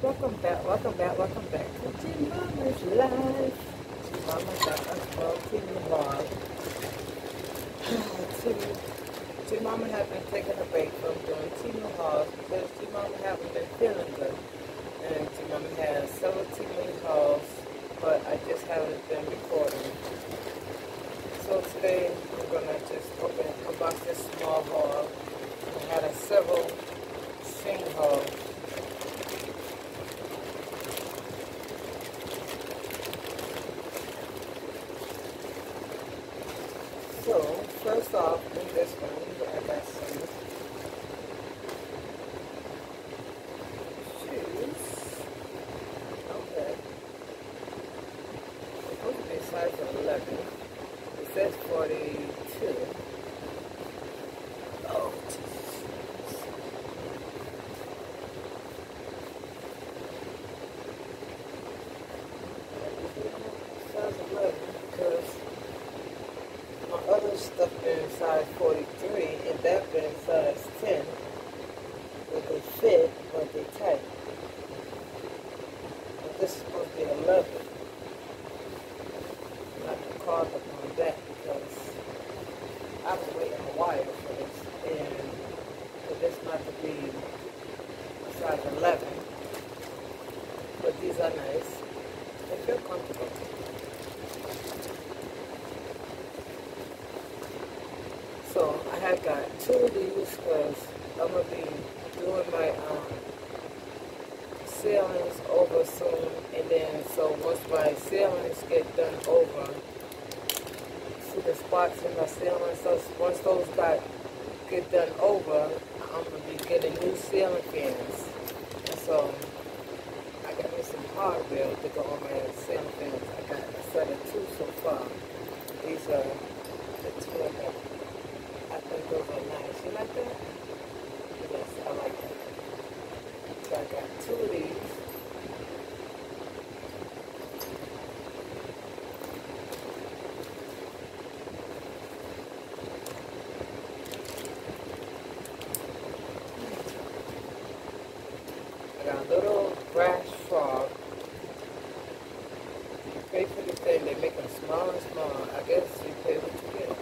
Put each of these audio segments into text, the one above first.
welcome back to G Mama's Life. G Mama got a small teeny vlog. G Mama has been taking a break from doing teeny hauls because G Mama hasn't been feeling good. And G Mama has several teeny hauls, but I just haven't been recording. So today I'm gonna just open about this small haul. I had several sing hauls. So, first off, in this one, I got some shoes. Okay. It's supposed to be size 11. It says 42. Oh, Jesus. Size 11 because my other stuff been size 43 and that been size 10, but they fit, but they tight. But this is supposed to be 11. I'm not gonna call up on that because I've been waiting a while for this, and for this not to be a size 11. But these are nice. They feel comfortable. So I had got two of these because I'm going to be doing my sailings over soon. And then, so once my sailings get done over, see the spots in my sailings, so once those get done over, I'm going to be getting new sailing fans. And so I got me some hardware to go on my sailing fans. I got a set of two so far. These are the two I got. I think those are nice. You like that? Yes, I like that. So I got two of these. I got a little brass frog. You pay for this thing, they make them smaller and smaller. I guess you pay what you get.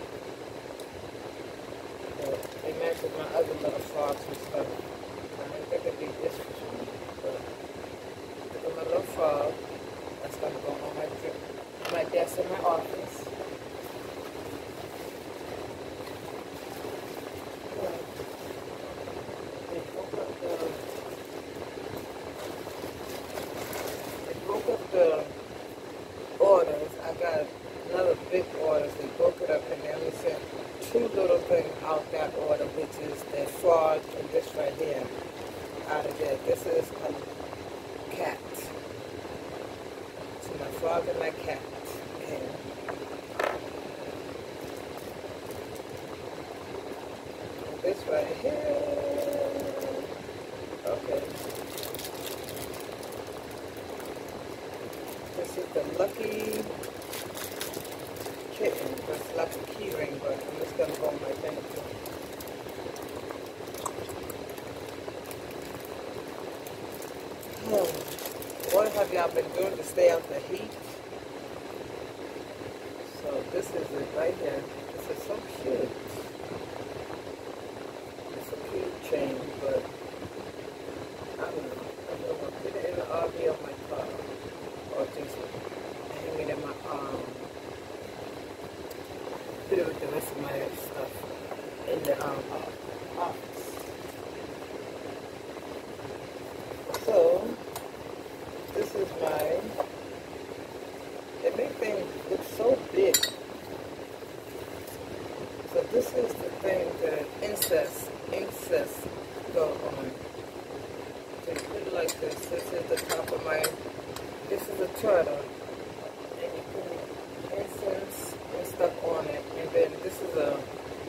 They match with my other little frogs and stuff. I didn't think it'd be this for me, but look at my little frog. That's gonna go on my desk in my office. They broke up the orders. I got another big order. They broke it up and they only sent two little things out that order, which is the frog and this right here out of there. This is a cat. So my frog and my cat. And this right here. Okay. This is the Lucky Kitten. That's like a key ring, but I'm just going to go on my thing too. What have y'all been doing to stay out the heat? So this is it right here. This is so cute. It's a cute chain, but I don't know. I'm going to put it in the RV on my car. Or just hang it in my put it with the rest of my stuff in the office. So this is they make things look so big. So this is the thing, the incest go on. So you put it like this. This is the top of this is a turtle. And you put incense and stuff on it. And then this is a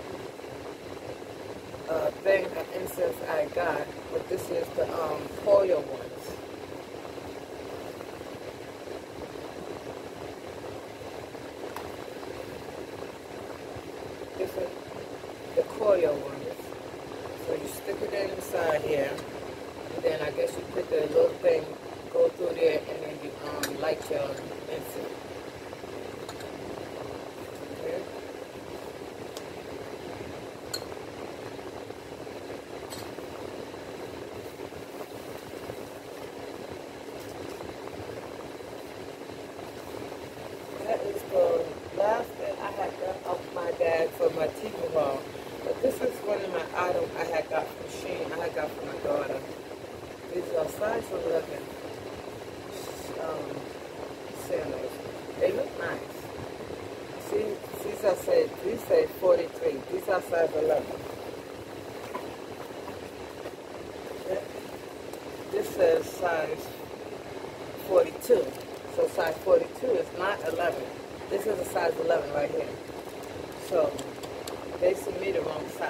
thing of incense I got, but this is the coil ones. This is coil ones. So you stick it inside here, and then I guess you hit the little thing, go through there, and then you light your incense. Okay. That is the last thing I had done off my bag for my TV wall. But this is one of my items I had got from Shein. I had got from my daughter. These are size 11 sandals. They look nice. See, these say 43. These are size 11. This says size 42. So size 42 is not 11. This is a size 11 right here. So they sent me the wrong size.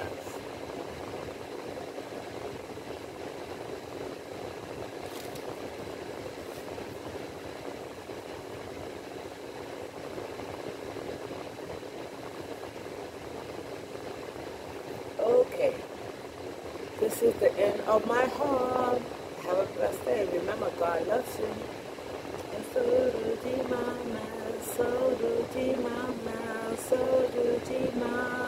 Okay. This is the end of my haul. Have a blessed day. Remember, God loves you. And so do G Mama, so do G Mama, so do G Mama.